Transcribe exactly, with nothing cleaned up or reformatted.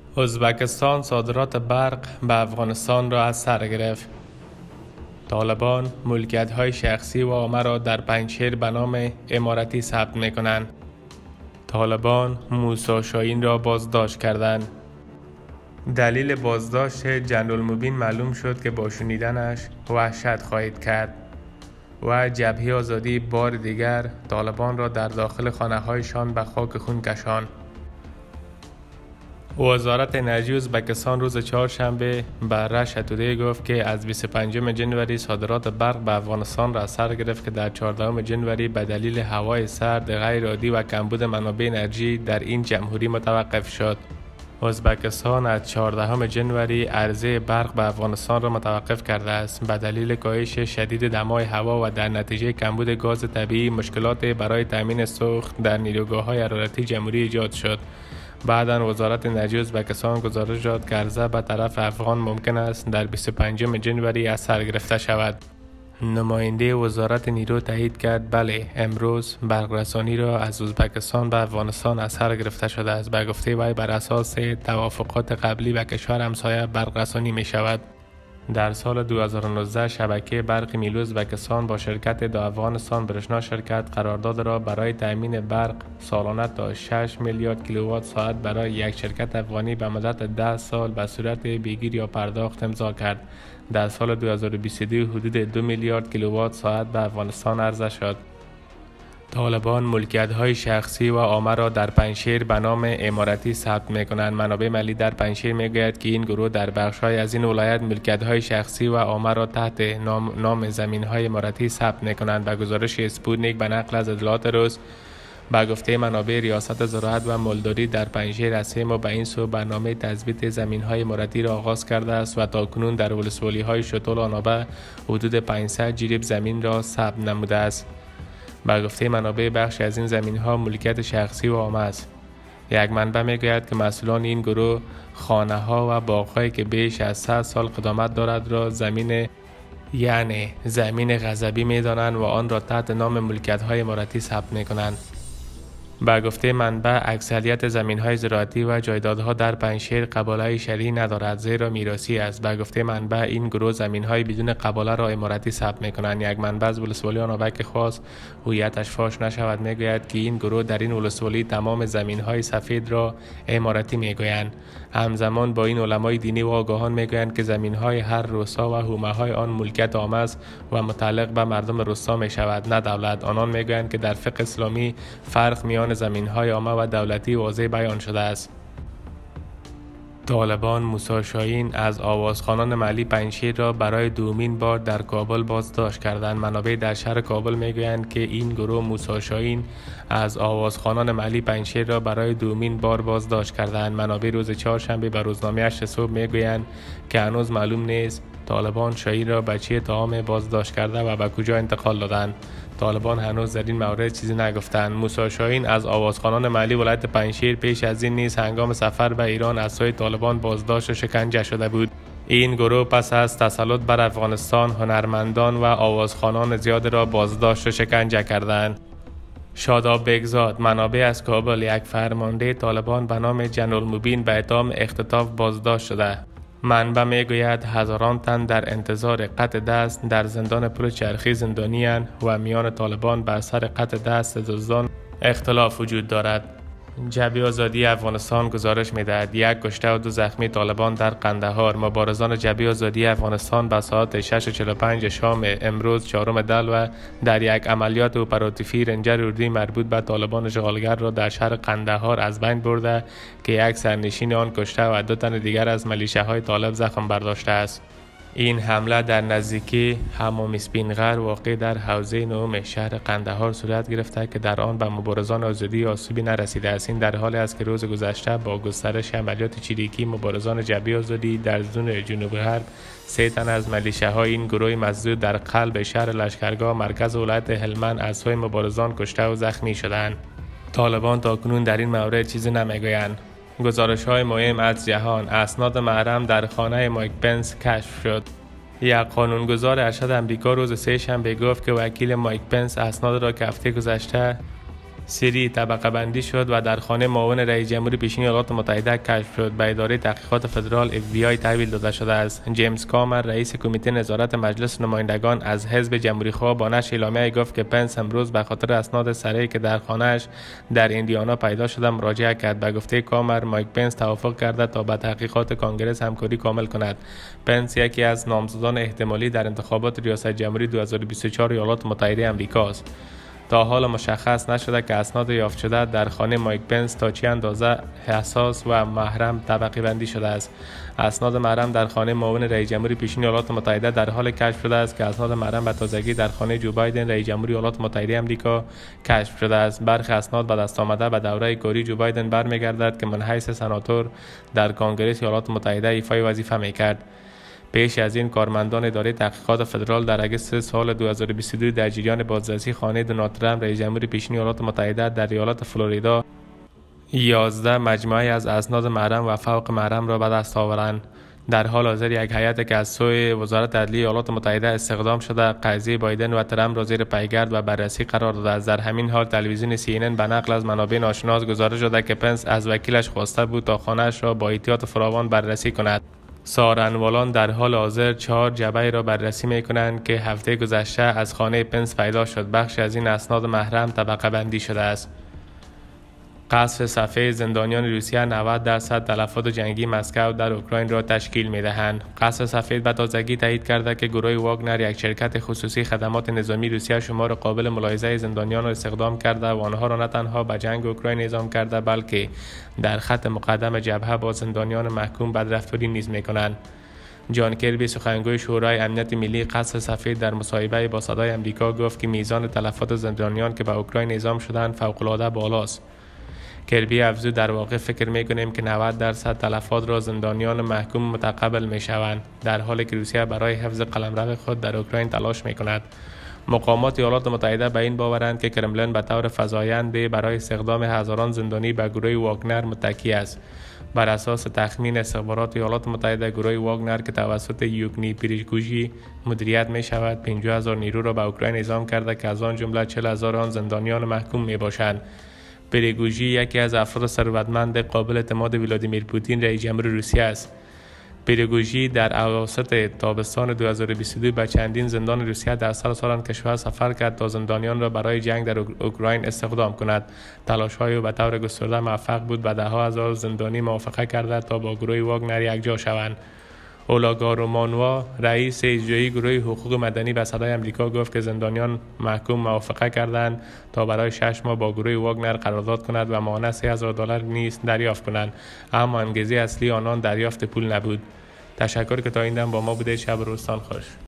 ازبکستان صادرات برق به افغانستان را از سر گرفت. طالبان ملکیت‌های شخصی و عامه را در پنجشیر به نام امارتی ثبت می‌کنند. طالبان موسی شاهین را بازداشت کردند. دلیل بازداشت جنرال مبین معلوم شد که با شنیدنش وحشت خواهید کرد و جبهه آزادی بار دیگر طالبان را در داخل خانه‌هایشان به خاک خون کشاند. وزارت انرژی ازبکستان روز چهارشنبه به رشا تودی گفت که از بیست و پنجم ژانویه صادرات برق به افغانستان را سر گرفت که در چهاردهم ژانویه به دلیل هوای سرد غیر عادی و کمبود منابع انرژی در این جمهوری متوقف شد. ازبکستان از چهاردهم ژانویه عرضه برق به افغانستان را متوقف کرده است. به دلیل کاهش شدید دمای هوا و در نتیجه کمبود گاز طبیعی مشکلات برای تامین سوخت در نیروگاه‌های حرارتی جمهوری ایجاد شد. بعداً وزارت انرژی ازبکستان گزارش داد که عرضه به طرف افغان ممکن است در بیست و پنجم ژانویه از سر گرفته شود. نماینده وزارت نیرو تایید کرد بله امروز برق رسانی را از ازبکستان به افغانستان از سر گرفته شده است. به گفته وی بر اساس توافقات قبلی به کشور همسایه برق رسانی می شود. در سال دو هزار و نوزده شبکه برق میلو ازبکستان با شرکت دو افغانستان برشنا شرکت قرارداد را برای تامین برق سالانه تا شش میلیارد کیلووات ساعت برای یک شرکت افغانی به مدت ده سال به صورت بگیر یا پرداخت امضا کرد. در سال دو هزار و بیست و دو حدود دو میلیارد کیلووات ساعت به افغانستان عرضه شد. طالبان ملکیت‌های شخصی و عامه را در پنجشیر به نام امارتی ثبت می‌کنند. منابع ملی در پنجشیر می‌گوید که این گروه در بخش‌های از این ولایت ملکیت‌های شخصی و عامه را تحت نام, نام زمین‌های امارتی ثبت می‌کنند. به گزارش اسپوتنیک به نقل از اطلاعات روز به گفته منابع ریاست زراعت و مالداری در پنجشیر از سه ماه به این سو برنامه تثبیت زمین‌های امارتی را آغاز کرده است و تاکنون در ولسوالی‌های شتول و آنابه حدود پانصد جریب زمین را ثبت نموده است. به گفته منابع بخش از این زمین‌ها ملکیت شخصی و عامه است. یک منبع می‌گوید که مسئولان این گروه خانه‌ها و باغ‌هایی که بیش از صد سال قدامت دارد را زمین یعنی زمین غصبی می‌دانند و آن را تحت نام ملکیت‌های امارتی ثبت می‌کنند. به گفته منبع اکثریت زمین‌های زراعتی و جایدادها در پنجشیر قباله شرعی ندارد زیرا میراثی است. به گفته منبع این گروه زمین‌های بدون قباله را امارتی ثبت می‌کنند. یک منبع از ولسوالی آنابه که خواست هویتش فاش نشود می‌گوید که این گروه در این ولسوالی تمام زمین‌های سفید را امارتی می‌گویند. همزمان با این علمای دینی و آگاهان می‌گویند که زمین‌های هر روستا و حومه‌های آن ملکیت عام است و متعلق به مردم روستا می‌شود نه دولت. آنان می‌گویند که در فقه اسلامی فرق میان زمین‌های عامه و دولتی واضح بیان شده است. طالبان موسی شاهین از آوازخوانان محلی پنجشیر را برای دومین بار در کابل بازداشت کردند. منابع در شهر کابل میگویند که این گروه موسی شاهین از آوازخوانان محلی پنجشیر را برای دومین بار بازداشت کردند. منابع روز چهارشنبه به روزنامه هشت صبح میگویند که هنوز معلوم نیست طالبان شاهین را به چه اتهام بازداشت کرده و به کجا انتقال دادند. طالبان هنوز در این مورد چیزی نگفتند. موسی شاهین از آوازخوانان محلی ولایت پنجشیر پیش از این نیز هنگام سفر به ایران از سوی طالبان بازداشت و شکنجه شده بود. این گروه پس از تسلط بر افغانستان هنرمندان و آوازخوانان زیاد را بازداشت و شکنجه کردند. شاداب بگزاد منابع از کابل یک فرمانده طالبان به نام جنرال مبین به اتهام اختطاف بازداشت شده. منبع میگوید هزاران تن در انتظار قطع دست در زندان پل چرخی زندانی‌اند و میان طالبان به اثر قطع دست دزدان اختلاف وجود دارد. جبهه آزادی افغانستان گزارش می‌دهد یک کشته و دو زخمی طالبان در قندهار. مبارزان جبهه آزادی افغانستان به ساعت شش و چهل و پنج شام امروز چهارم دلو در یک عملیات اپراتیفی رنجر اردوی مربوط به طالبان اشغالگر را در شهر قندهار از بین برده که یک سرنشین آن کشته و دو تن دیگر از ملیشه‌های طالب زخم برداشته است. این حمله در نزدیکی حمام اسپینغر واقع در حوزه نهم شهر قندهار صورت گرفته که در آن به مبارزان آزادی آسیبی نرسیده است. این در حالی است که روز گذشته با گسترش عملیات چریکی مبارزان جبهه آزادی در زون جنوب غرب سه تن از ملیشه‌های این گروه مزدود در قلب شهر لشکرگاه مرکز ولایت هلمند از سوی مبارزان کشته و زخمی شدند. طالبان تاکنون در این مورد چیزی نمیگویند. گزارش‌های مهم از جهان. اسناد محرم در خانه مایک پنس کشف شد. یک قانونگذار ارشد امریکا روز سه شنبه گفت که وکیل مایک پنس اسناد را که هفته گذشته سری طبقه بندی شد و در خانه معاون رئیس جمهور پیشین ایالات متحده کشف شد. به اداره تحقیقات فدرال اف بی آی تحویل داده شده است. جیمز کامر رئیس کمیته نظارت مجلس نمایندگان از حزب جمهوری‌خواه با نشر اعلامیه گفت که پنس امروز به خاطر اسناد سریعی که در خانه‌اش در ایندیانا پیدا شده مراجعه کرد. به گفته کامر، مایک پنس توافق کرده تا با تحقیقات کانگرس همکاری کامل کند. پنس یکی از نامزدان احتمالی در انتخابات ریاست جمهوری دو هزار و بیست و چهار ایالات متحده آمریکا است. تا حال مشخص نشده که اسناد یافت شده در خانه مایک پنس تا چه اندازه حساس و محرم طبقه بندی شده است. اسناد محرم در خانه معاون رئیس جمهور پیشین ایالات متحده در حال کشف شده است که اسناد محرم به تازگی در خانه جو بایدن رئیس جمهور ایالات متحده آمریکا کشف شده است. برخی اسناد به دست آمده به دوره کاری جو بایدن برمیگردد که من حیث سناتور در کنگره ایالات متحده ایفای وظیفه میکرد. پیش از این کارمندان اداره تحقیقات فدرال در اگست سال دو هزار و بیست و دو در جریان بازرسی خانه دونالد ترامپ رئیس جمهور پیشین ایالات متحده در ایالت فلوریدا یازده مجموعه از اسناد محرم و فوق محرم را به دست آورند. در حال حاضر یک هیئت که از سوی وزارت عدلیه ایالات متحده استخدام شده قضیه بایدن و ترامپ را زیر پیگرد و بررسی قرار داده است. در همین حال تلویزیون سی ان ان به نقل از منابع ناشناس گزارش داده که پنس از وکیلش خواسته بود تا خانه‌اش را با احتیاط فراوان بررسی کند. سارنوالان در حال حاضر چهار جعبه را بررسی می کنند که هفته گذشته از خانه پنس پیدا شد. بخش از این اسناد محرم طبقه بندی شده است. قصف صفحه زندانیان روسیه نود درصد تلفات جنگی مسکو در اوکراین را تشکیل می دهند. قصف صفحه به تازگی تایید کرده که گروه واگنر یک شرکت خصوصی خدمات نظامی روسیه شمار قابل ملاحظه زندانیان را استخدام کرده و آنها را نه تنها به جنگ اوکراین اعزام کرده بلکه در خط مقدم جبهه با زندانیان محکوم بدرفتاری نیز می کنند. جان کربی سخنگوی شورای امنیت ملی قصف صفحه در مصاحبه با صدای آمریکا گفت که میزان تلفات زندانیان که به اوکراین اعزام شدند فوق‌العاده بالاست. کربی افزود در واقع فکر میکنیم که نود درصد تلفات را زندانیان محکوم متقبل میشوند در حالی که روسیه برای حفظ قلمرو خود در اوکراین تلاش میکند. مقامات ایالات متحده به این باورند که کرملین به طور فزاینده برای استخدام هزاران زندانی به گروه واگنر متکی است. بر اساس تخمین استخبارات ایالات متحده گروه واگنر که توسط یوگنی پریگوژی مدیریت می شود پنجاه هزار نیرو را به اوکراین اعزام کرده که از آن جمله چهل هزار آن زندانیان محکوم می باشند. پریگوژی یکی از افراد ثروتمند قابل اعتماد ولادیمیر پوتین رئیس جمهور روسیه است. پریگوژی در اواسط تابستان دو هزار و بیست و دو به چندین زندان روسیه در سراسر آن کشور سفر کرد تا زندانیان را برای جنگ در اوکراین استخدام کند. تلاش‌های او به طور گسترده موفق بود. به ده‌ها هزار زندانی موافقت کرده تا با گروه واگنر یکجا شوند. اولاگا رومانوا رئیس اجرایی گروه حقوق مدنی به صدای آمریکا گفت که زندانیان محکوم موافقت کردند تا برای شش ماه با گروه واگنر قرارداد کند و ماهانه سه هزار دلار نیز دریافت کنند، اما انگیزه اصلی آنان دریافت پول نبود. تشکر که تا این دم با ما بوده. شب و روزتان خوش.